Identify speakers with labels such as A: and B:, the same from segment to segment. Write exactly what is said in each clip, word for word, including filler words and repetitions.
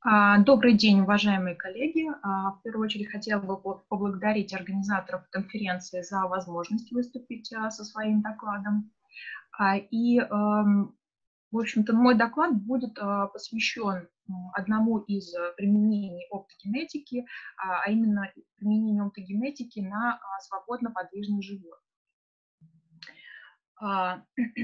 A: А, Добрый день, уважаемые коллеги. А, В первую очередь хотела бы по- поблагодарить организаторов конференции за возможность выступить а, со своим докладом. А, И, эм, в общем-то, мой доклад будет а, посвящен м, одному из э, применений оптогенетики, а а именно применению оптогенетики на а, свободно подвижных животных. А,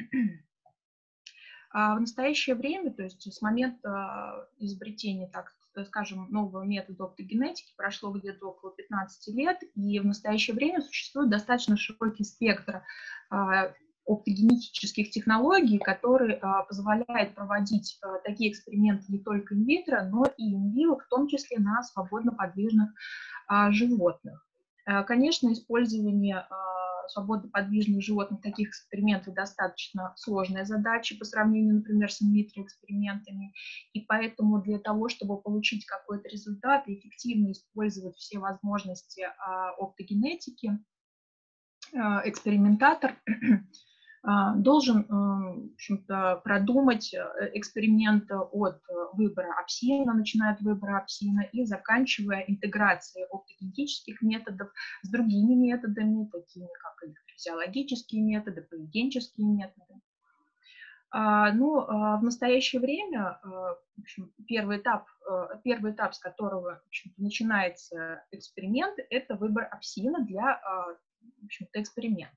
A: А в настоящее время, то есть с момента изобретения, так скажем, нового метода оптогенетики прошло где-то около пятнадцати лет, и в настоящее время существует достаточно широкий спектр а, оптогенетических технологий, который а, позволяет проводить а, такие эксперименты не только инвитро, но и инвиво, в том числе на свободно подвижных а, животных. А, Конечно, использование а, свободно подвижных животных в таких экспериментах достаточно сложная задача по сравнению, например, с инвитро-экспериментами. И поэтому для того, чтобы получить какой-то результат и эффективно использовать все возможности а, оптогенетики, а, экспериментатор а, должен, в общем-то, продумать эксперимент от выбора апсина, начиная от выбора апсина и заканчивая интеграцией оптогенетических методов с другими методами, такими как физиологические методы, поведенческие методы. А, Ну, а, в настоящее время, а, в общем, первый этап, а, первый этап, с которого, в общем-то, начинается эксперимент, это выбор апсина для, а, в общем-то, эксперимента.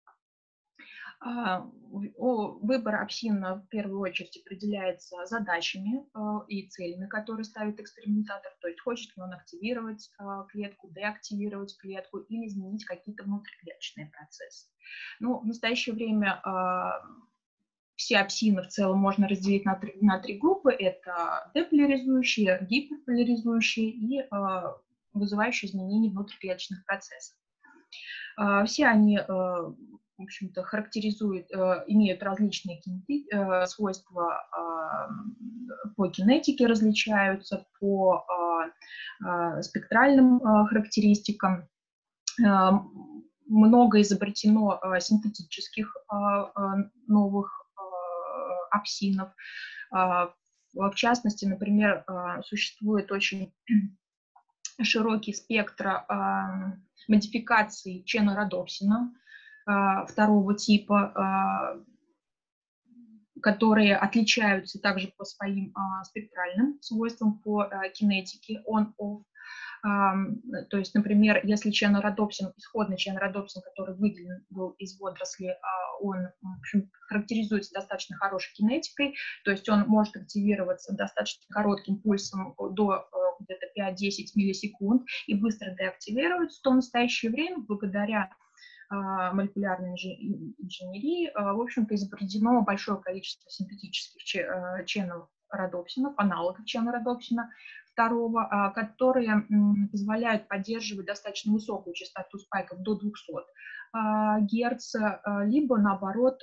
A: А, о, Выбор апсина в первую очередь определяется задачами а, и целями, которые ставит экспериментатор, то есть хочет ли он активировать а, клетку, деактивировать клетку или изменить какие-то внутриклеточные процессы. Ну, в настоящее время а, все апсины в целом можно разделить на три, на три группы. Это деполяризующие, гиперполяризующие и а, вызывающие изменения внутриклеточных процессов. А, Все они, э, в общем-то, характеризуют, э, имеют различные кинети- э, свойства а, по кинетике, различаются по а, а, спектральным а, характеристикам. А, Много изобретено а, синтетических а, а, новых а, апсинов. А, В частности, например, а, существует очень широкий спектр а, модификаций чена-родопсина а, второго типа, а, которые отличаются также по своим а, спектральным свойствам, по а, кинетике on-off. А, то есть, например, если ченородопсин, исходный ченородопсин, который выделен был из водорослей, а, он, в общем, характеризуется достаточно хорошей кинетикой, то есть он может активироваться достаточно коротким пульсом до где-то пять-десять миллисекунд и быстро деактивируется, то в настоящее время, благодаря молекулярной инженерии, в общем-то, изобретено большое количество синтетических ченов родопсинов, аналогов чена родопсина второго, которые позволяют поддерживать достаточно высокую частоту спайков до двухсот герц, либо, наоборот,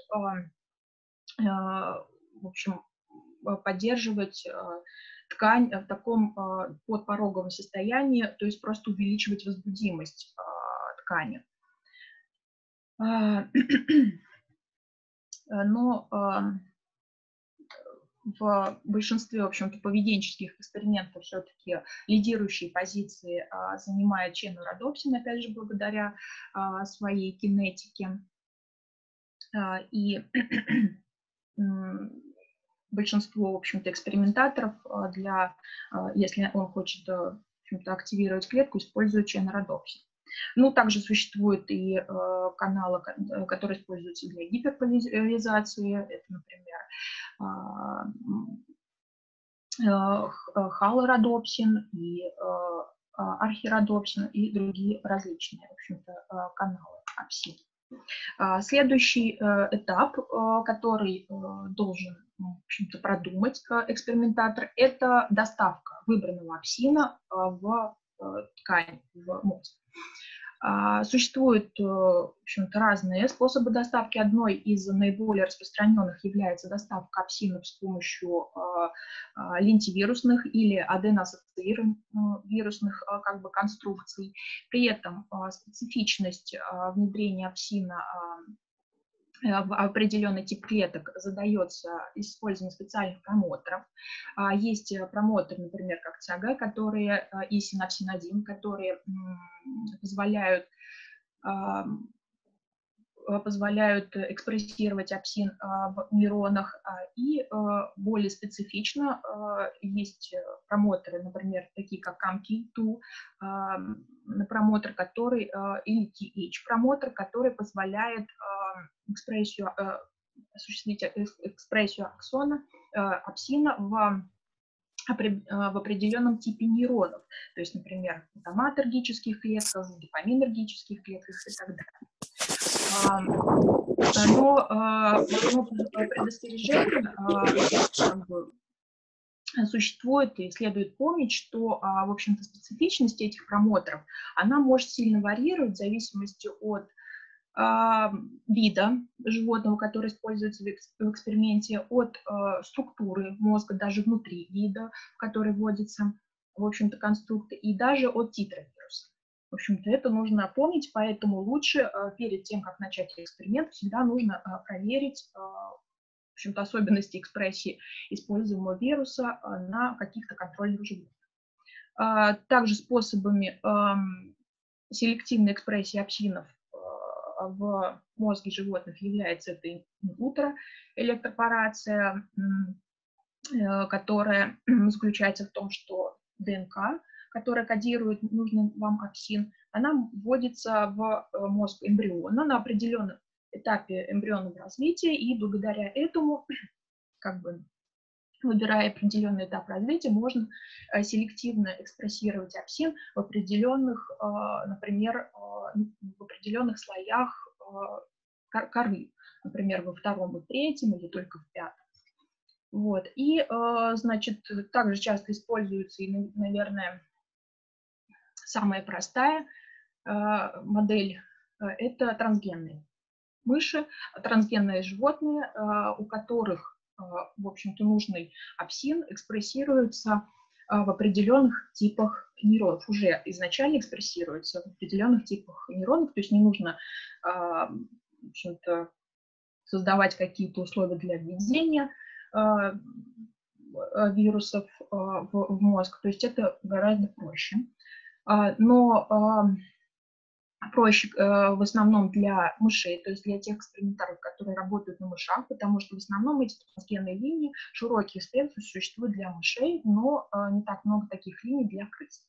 A: в общем, поддерживать ткань в таком подпороговом состоянии, то есть просто увеличивать возбудимость ткани. Но в большинстве, в общем-то, поведенческих экспериментов все-таки лидирующие позиции занимает ченородопсин, опять же, благодаря своей кинетике. И большинство, в общем-то, экспериментаторов, для, если он хочет, в общем-то, активировать клетку, используют ченородопсин. Ну, также существуют и э, каналы, которые используются для гиперполяризации. Это, например, э, халородопсин и э, архиродопсин и другие различные, в общем-то, каналы апсин. Следующий э, этап, э, который э, должен, в общем-то, продумать э, экспериментатор, это доставка выбранного апсина э, в э, ткань, в мозг. Существуют, в общем-то, разные способы доставки. Одной из наиболее распространенных является доставка апсинов с помощью лентивирусных или аденоассоциированных как бы конструкций. При этом специфичность внедрения апсина в определенный тип клеток задается использование специальных промоторов. Есть промоторы, например, как ЦАГ, которые, и синапсин один, которые позволяют, позволяют экспрессировать апсин в нейронах. И более специфично есть промоторы, например, такие как кам кей два, промотор, который, или ти эйч-промотор, который позволяет экспрессию, осуществить экспрессию аксона, апсина в, в определенном типе нейронов. То есть, например, в томатергических клетках, в дофаминергических клетках и так далее. Но одно предостережение как бы существует, и следует помнить, что, в общем-то, специфичность этих промоторов, она может сильно варьировать в зависимости от вида животного, который используется в эксперименте, от структуры мозга, даже внутри вида, в который вводится, в общем-то, конструкты, и даже от титра вируса. В общем-то, это нужно помнить, поэтому лучше перед тем, как начать эксперимент, всегда нужно проверить, в общем-то, особенности экспрессии используемого вируса на каких-то контрольных животных. Также способами селективной экспрессии апсинов в мозге животных является это инутро электропорация, которая заключается в том, что ДНК, которая кодирует нужный вам апсин, она вводится в мозг эмбриона на определенном этапе эмбрионного развития, и благодаря этому, как бы выбирая определенный этап развития, можно селективно экспрессировать апсин в определенных, например, в определенных слоях коры, например, во втором и третьем или только в пятом. Вот. И, значит, также часто используется, и, наверное, самая простая модель – это трансгенные мыши, трансгенные животные, у которых, в общем-то, нужный апсин экспрессируется в определенных типах нейронов, уже изначально экспрессируется в определенных типах нейронов, то есть не нужно, в общем-то, создавать какие-то условия для введения вирусов в мозг, то есть это гораздо проще. Но проще в основном для мышей, то есть для тех экспериментаторов, которые работают на мышах, потому что в основном эти трансгенные линии, широкий спектр существует для мышей, но не так много таких линий для крыс.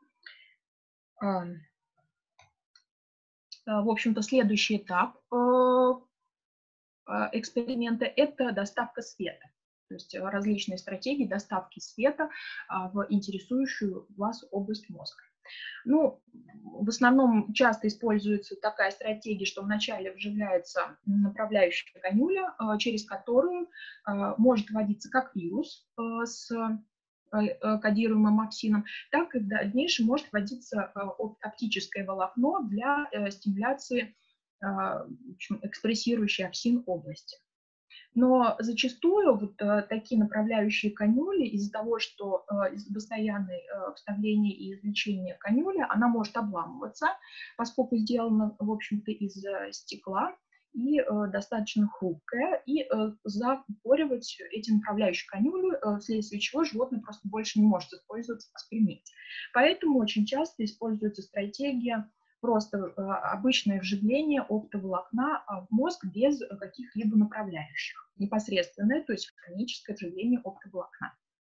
A: В общем-то, следующий этап эксперимента – это доставка света, то есть различные стратегии доставки света в интересующую вас область мозга. Ну, в основном часто используется такая стратегия, что вначале вживляется направляющая канюля, через которую может вводиться как вирус с кодируемым апсином, так и в дальнейшем может вводиться оптическое волокно для стимуляции экспрессирующей апсин области. Но зачастую вот такие направляющие канюли, из-за того, что из-за постоянной вставления и извлечения канюли, она может обламываться, поскольку сделана, в общем-то, из стекла и достаточно хрупкая, и закупоривать эти направляющие канюли, вследствие чего животное просто больше не может использоваться в эксперименте. Поэтому очень часто используется стратегия просто обычное вживление оптоволокна в мозг без каких-либо направляющих, непосредственное, то есть хроническое вживление оптоволокна.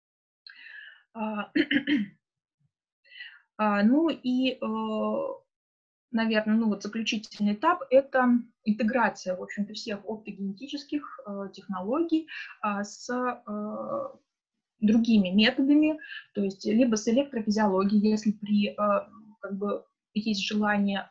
A: Ну и, наверное, ну вот заключительный этап – это интеграция, в общем-то, всех оптогенетических технологий с другими методами, то есть либо с электрофизиологией, если при, как бы, есть желание,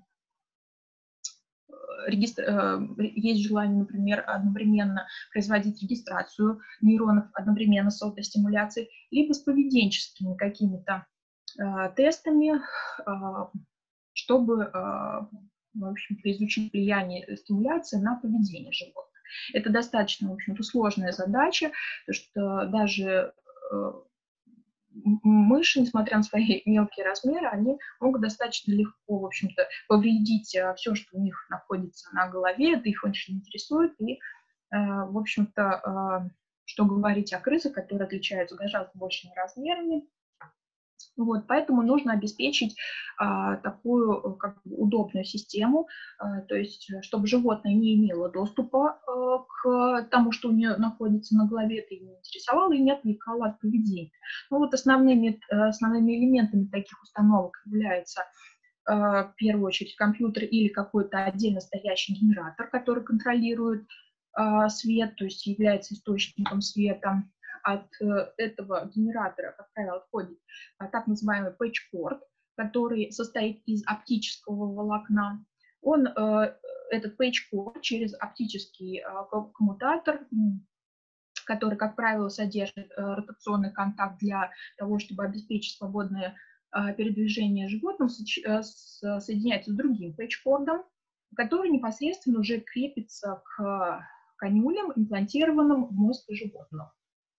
A: есть желание, например, одновременно производить регистрацию нейронов одновременно с аутостимуляцией, либо с поведенческими какими-то тестами, чтобы, в общем-то, изучить влияние стимуляции на поведение животных. Это достаточно, в общем-то, сложная задача, потому что даже мыши, несмотря на свои мелкие размеры, они могут достаточно легко, в общем-то, повредить все, что у них находится на голове, это их очень интересует, и, в общем-то, что говорить о крысах, которые отличаются гораздо большими размерами. Вот, поэтому нужно обеспечить а, такую как бы, удобную систему, а, то есть чтобы животное не имело доступа а, к тому, что у нее находится на голове, это ее не интересовало и не отвлекало от поведения. Ну вот основными, основными элементами таких установок являются а, в первую очередь компьютер или какой-то отдельно стоящий генератор, который контролирует а, свет, то есть является источником света. От этого генератора, как правило, отходит так называемый пэтчкорд, который состоит из оптического волокна. Он, этот пэтчкорд через оптический коммутатор, который, как правило, содержит ротационный контакт для того, чтобы обеспечить свободное передвижение животным, соединяется с другим пэтчкордом, который непосредственно уже крепится к канюлям, имплантированным в мозг животного.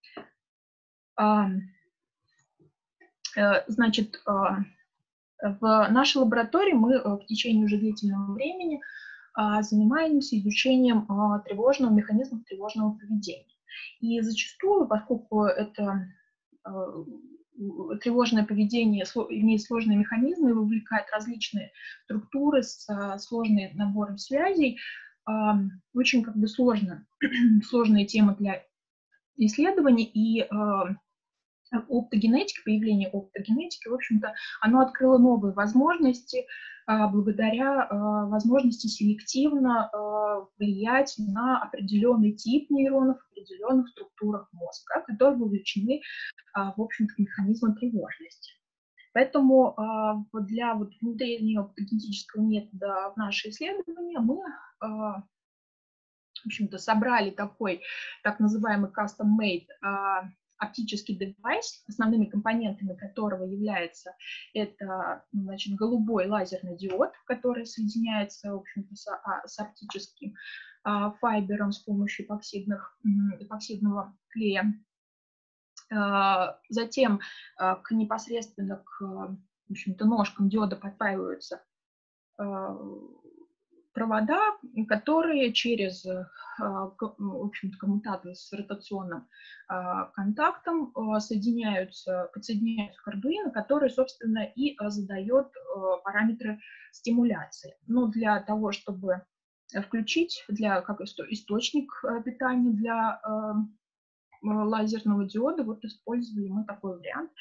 A: Значит, в нашей лаборатории мы в течение уже длительного времени занимаемся изучением тревожного механизма тревожного поведения. И зачастую, поскольку это тревожное поведение имеет сложные механизмы и вовлекает различные структуры с сложным набором связей, очень как бы сложно, сложные темы для исследований, и оптогенетика, появление оптогенетики, в общем-то, оно открыло новые возможности а, благодаря а, возможности селективно а, влиять на определенный тип нейронов в определенных структурах мозга, которые вовлечены, а, в общем-то, в механизмы тревожности. Поэтому а, для вот, внедрения оптогенетического метода в наши исследования мы а, в общем-то, собрали такой так называемый custom-made а, оптический девайс, основными компонентами которого является это, значит, голубой лазерный диод, который соединяется, в общем-то, с, с оптическим а, файбером с помощью эпоксидных, эпоксидного клея. А, затем а, к непосредственно к, в общем-то, ножкам диода подпаиваются а, провода, которые через, в общем-то, коммутатор с ротационным контактом соединяются, подсоединяются к Arduino, который, собственно, и задает параметры стимуляции. Но для того, чтобы включить, для, как источник питания для лазерного диода, вот использовали мы такой вариант.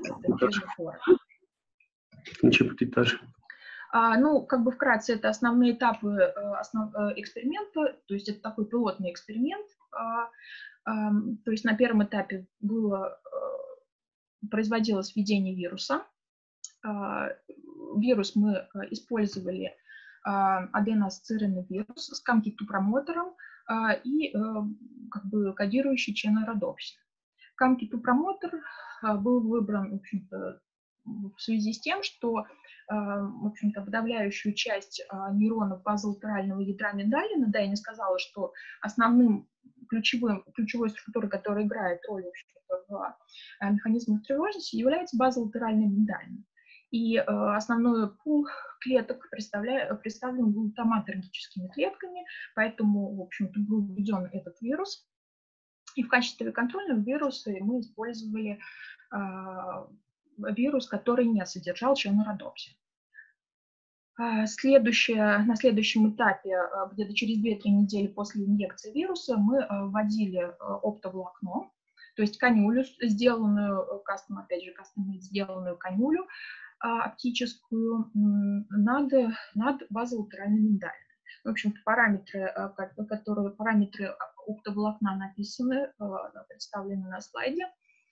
A: А, ну, как бы вкратце, это основные этапы основ, эксперимента, то есть это такой пилотный эксперимент. А, а, то есть на первом этапе было, производилось введение вируса. А, вирус мы использовали аденоассоциированный вирус с CAM-кит-два-промотором а, и как бы кодирующий Channel Rhodopsin. CAM-кит-два-промотор был выбран, в общем-то, в связи с тем, что, в общем-то, подавляющую часть нейронов базолатерального ядра миндалина, да, я не сказала, что основным ключевым, ключевой структурой, которая играет роль, в общем-то, в механизмах тревожности, является базолатеральный миндалин. И основной пул клеток представлен глутаматергическими клетками, поэтому, в общем-то, был введен этот вирус. И в качестве контрольного вируса мы использовали вирус, который не содержал Channel Rhodopsin. Следующее, на следующем этапе, где-то через две-три недели после инъекции вируса, мы вводили оптоволокно, то есть канюлю, сделанную, кастом, опять же, кастом сделанную канюлю оптическую над, над базолатеральным миндалином. В общем-то, параметры, которые, параметры оптоволокна написаны, представлены на слайде.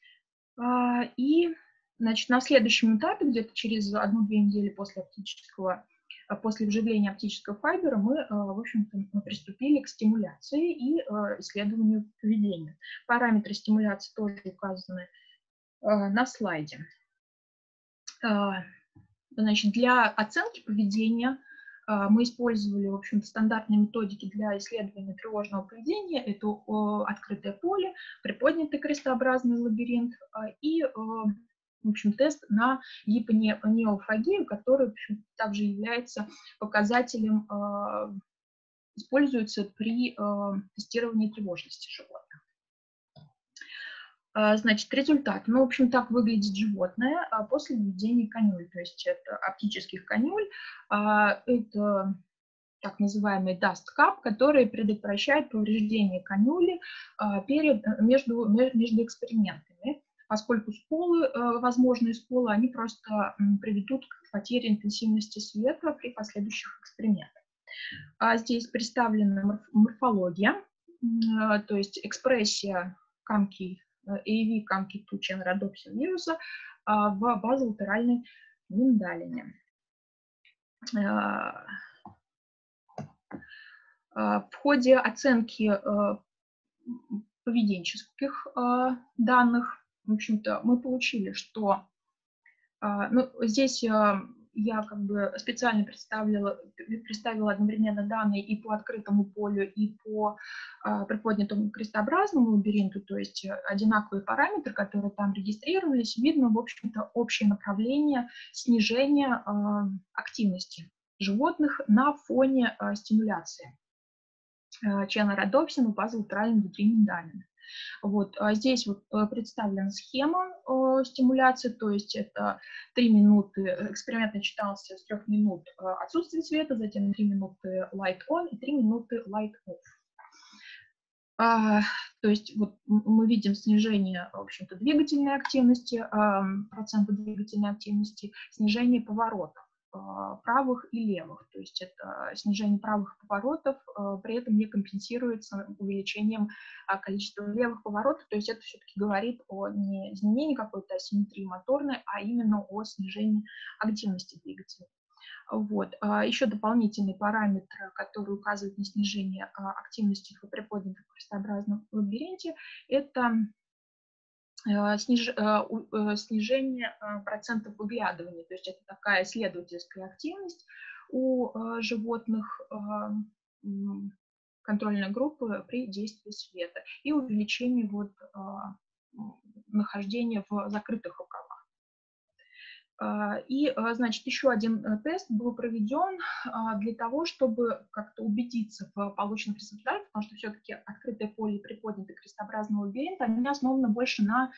A: И, значит, на следующем этапе, где-то через одну-две недели после оптического, после вживления оптического файбера, мы, в общем-то, приступили к стимуляции и исследованию поведения. Параметры стимуляции тоже указаны на слайде. Значит, для оценки поведения мы использовали, в общем-то, стандартные методики для исследования тревожного поведения. Это открытое поле, приподнятый крестообразный лабиринт и в общем, тест на гипонеофагию, который, в общем, также является показателем, э, используется при э, тестировании тревожности животных. Значит, результат. Ну, в общем, так выглядит животное после введения канюль, то есть это оптических канюль. Это так называемый dust cap, который предотвращает повреждение канюли перед, между, между экспериментами, поскольку сколы, возможные сколы, они просто приведут к потере интенсивности света при последующих экспериментах. Здесь представлена морфология, то есть экспрессия камки эй ви камки два Channel-Rhodopsin вируса в базолатеральной миндалине. В ходе оценки поведенческих данных, в общем-то, мы получили, что ну, здесь я как бы специально представила, представила одновременно данные и по открытому полю, и по э, приподнятому крестообразному лабиринту, то есть одинаковые параметры, которые там регистрировались, видно, в общем-то, общее направление снижения э, активности животных на фоне э, стимуляции э, Channel-Rhodopsin в базолатеральном внутри миндалины. Вот, а здесь вот представлена схема э, стимуляции, то есть это три минуты, эксперимент начинался с трех минут отсутствия света, затем три минуты light on и три минуты light off. А, то есть вот мы видим снижение, в общем-то, двигательной активности, э, процента двигательной активности, снижение поворотов правых и левых, то есть это снижение правых поворотов, при этом не компенсируется увеличением количества левых поворотов, то есть это все-таки говорит о не изменении какой-то асимметрии моторной, а именно о снижении активности двигателя. Вот. Еще дополнительный параметр, который указывает на снижение активности в приподнятом крестообразном лабиринте, это Сниж, снижение процентов выглядывания, то есть это такая исследовательская активность у животных контрольной группы при действии света и увеличение вот нахождения в закрытых рукавах. И, значит, еще один тест был проведен для того, чтобы как-то убедиться в полученных результатах, потому что все-таки открытое поле и приподнятый крестообразный лабиринт, они основаны больше на,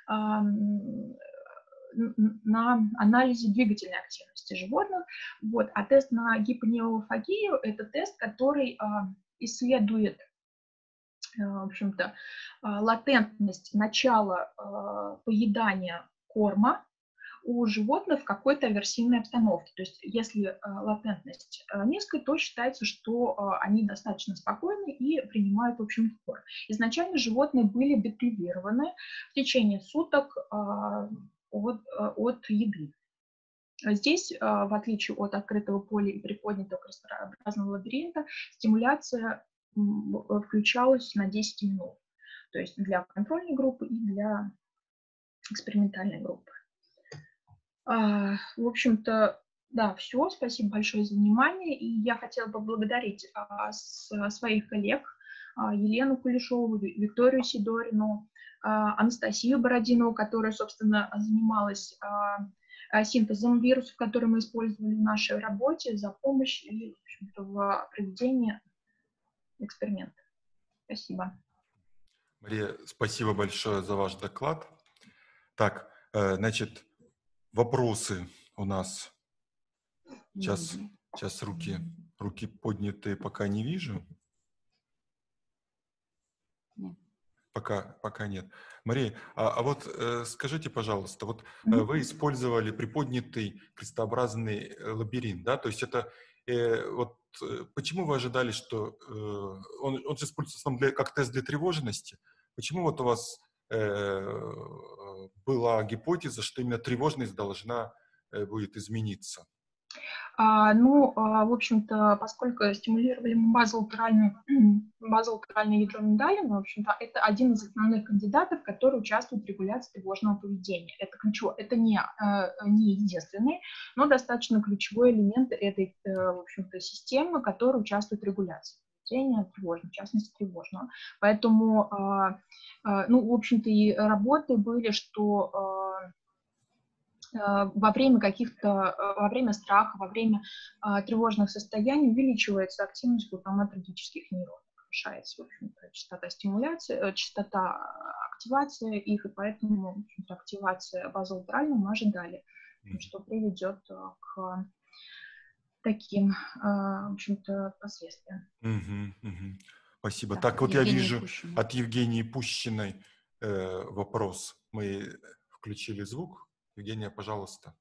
A: на анализе двигательной активности животных. Вот. А тест на гипонеофагию – это тест, который исследует, в общем-то, латентность начала поедания корма у животных в какой-то аверсивной обстановке. То есть если э, латентность э, низкая, то считается, что э, они достаточно спокойны и принимают, в общем, корм. Изначально животные были депривированы в течение суток э, от, э, от еды. Здесь, э, в отличие от открытого поля и приподнятого крестообразного лабиринта, стимуляция э, включалась на десять минут. То есть для контрольной группы и для экспериментальной группы. В общем-то, да, все. Спасибо большое за внимание. И я хотела поблагодарить а, с, своих коллег а, Елену Кулешову, Викторию Сидорину, а, Анастасию Бородинову, которая, собственно, занималась а, синтезом вирусов, которые мы использовали в нашей работе, за помощь и, в общем-то, в проведении эксперимента. Спасибо.
B: Мария, спасибо большое за ваш доклад. Так, значит, вопросы у нас. Сейчас, сейчас руки, руки поднятые пока не вижу. Нет. Пока, пока нет. Мария, а, а вот э, скажите, пожалуйста, вот э, вы использовали приподнятый крестообразный лабиринт, да? То есть это э, вот э, почему вы ожидали, что э, он, он используется для, как тест для тревожности? Почему вот у вас э, была гипотеза, что именно тревожность должна э, будет измениться?
A: А, ну, а, в общем-то, поскольку стимулировали мы базолатеральное ядро миндалина, в общем-то, это один из основных кандидатов, который участвует в регуляции тревожного поведения. Это ключевой, это не, не единственный, но достаточно ключевой элемент этой, в общем-то, системы, который участвует в регуляции поведения тревожного, в частности, тревожного. Поэтому, ну, в общем-то, и работы были, что во время каких-то, во время страха, во время тревожных состояний увеличивается активность глутаматергических нейронов, повышается, в общем-то, частота стимуляции, частота активации их, и поэтому, в общем-то, активация базолатеральной мы ожидали, что приведет к таким, в общем-то, последствиям.
B: Угу, угу. Спасибо.
C: Так,
B: так, вот
C: Евгения
B: я вижу
C: Пущиной.
B: от Евгении Пущиной э, вопрос. Мы включили звук. Евгения, пожалуйста.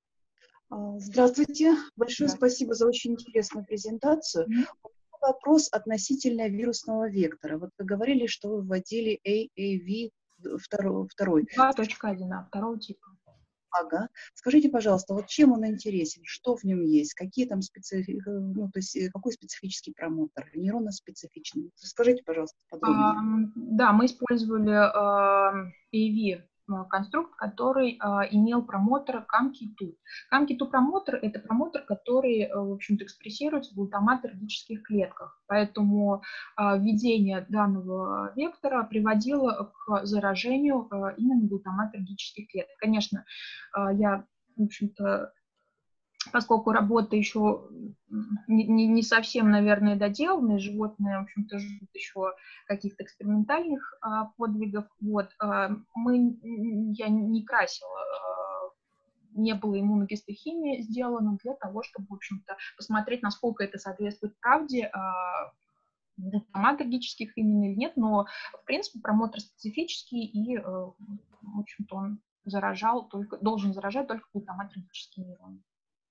D: Здравствуйте. Большое
A: Да.
D: спасибо за очень интересную презентацию.
A: Mm-hmm.
D: Вопрос относительно вирусного вектора. Вот вы говорили, что вы вводили эй эй ви второй.
A: два точка один, да, второго типа.
D: Ага. Скажите, пожалуйста, вот чем он интересен, что в нем есть, какие там специфи... ну, то есть какой специфический промотор, нейронно-специфичный? Скажите, пожалуйста, подробнее.
A: Uh, да, мы использовали uh, эй эй ви конструкт, который uh, имел промотор кам кей ту. кам кей ту промотор – это промотор, который, uh, в общем-то, экспрессируется в глутаматергических клетках. Поэтому uh, введение данного вектора приводило к заражению uh, именно глутаматергических клеток. Конечно, uh, я, в общем-то, поскольку работа еще не, не, не совсем, наверное, доделанная, животные, в общем-то, ждут еще каких-то экспериментальных а, подвигов. Вот, а, мы, я не красила, а, не было иммуногистохимии сделано для того, чтобы, в общем-то, посмотреть, насколько это соответствует правде, а, глутаматергических именно или нет, но, в принципе, промотор специфический, и, в общем-то, он заражал только, должен заражать только глутаматергические нейроны.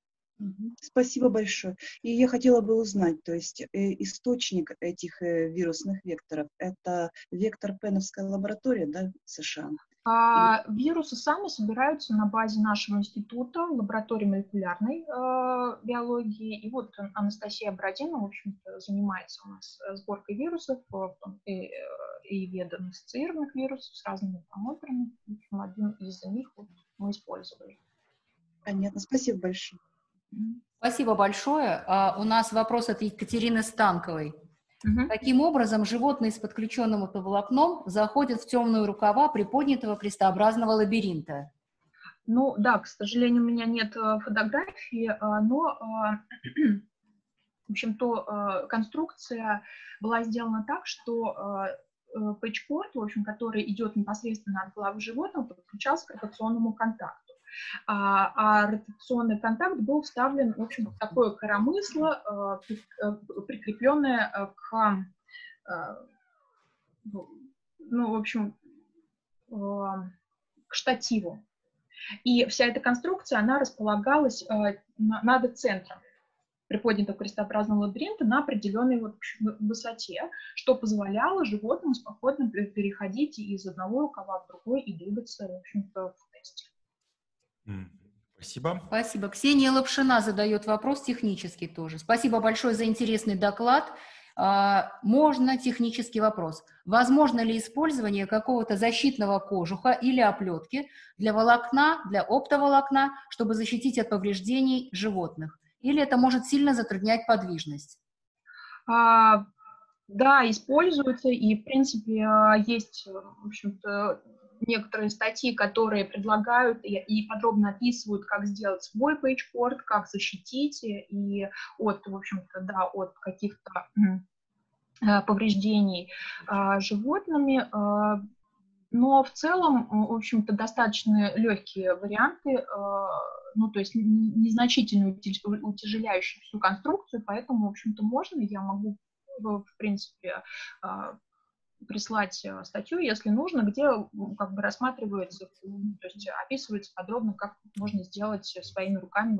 D: Спасибо большое. И я хотела бы узнать, то есть э, источник этих э, вирусных векторов – это вектор Пеновская лаборатория, да, в США?
A: А, вирусы сами собираются на базе нашего института, лаборатории молекулярной э, биологии. И вот Анастасия Бородина, в общем-то, занимается у нас сборкой вирусов, и, и ведом ассоциированных вирусов с разными промоторами. В общем, один из них вот мы использовали.
D: Понятно. Спасибо большое.
C: Спасибо большое. А, у нас вопрос от Екатерины Станковой.
A: Угу.
C: Каким образом животные с подключенным оптоволокном заходят в темные рукава приподнятого крестообразного лабиринта?
A: Ну да, к сожалению, у меня нет фотографии, но, в общем-то, конструкция была сделана так, что пейдж-корд, в общем, который идет непосредственно от головы животного, подключался к ротационному контакту. А, а ротационный контакт был вставлен, в общем, в такое коромысло, прикрепленное к, ну, в общем, к штативу. И вся эта конструкция, она располагалась над центром приподнятого крестообразного лабиринта на определенной вот высоте, что позволяло животному спокойно переходить из одного рукава в другой и двигаться, в общем-то, в тесте.
B: Спасибо.
C: Спасибо. Ксения Лапшина задает вопрос технический тоже. Спасибо большое за интересный доклад. Можно технический вопрос. Возможно ли использование какого-то защитного кожуха или оплетки для волокна, для оптоволокна, чтобы защитить от повреждений животных? Или это может сильно затруднять подвижность?
A: А, да, используется, и, в принципе, есть, в общем-то, некоторые статьи, которые предлагают и, и подробно описывают, как сделать свой пейдж-корд, как защитить и от, в общем-то, да, от каких-то повреждений а, животными. А, но в целом, в общем-то, достаточно легкие варианты, а, ну, то есть незначительно утяжеляющие всю конструкцию, поэтому, в общем-то, можно, я могу, в принципе, а, прислать статью, если нужно, где как бы рассматривается, то есть описывается подробно, как можно сделать своими руками.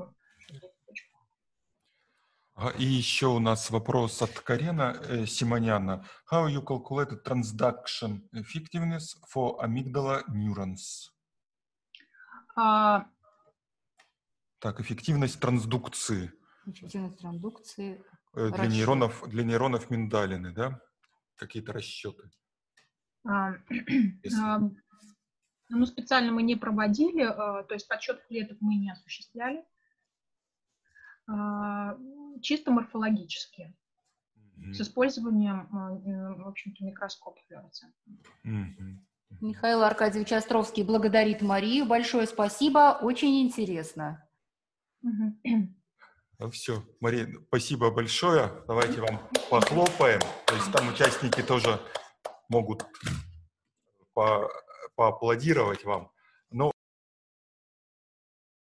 B: И еще у нас вопрос от Карена э, Симоняна. How you calculate transduction effectiveness for amygdala neurons?
A: А...
B: Так, эффективность трансдукции.
C: Эффективность трансдукции.
B: Для
C: расчет.
B: нейронов, для нейронов миндалины, да? Какие-то расчеты.
A: А, а, ну, специально мы не проводили, а, то есть подсчет клеток мы не осуществляли. А, чисто морфологически, mm-hmm. с использованием, в общем-то, микроскопа флуоресцентного.
B: Mm-hmm.
C: Михаил Аркадьевич Островский благодарит Марию. Большое спасибо, очень интересно.
B: Ну все, Мария, спасибо большое. Давайте вам похлопаем. То есть там участники тоже могут по поаплодировать вам.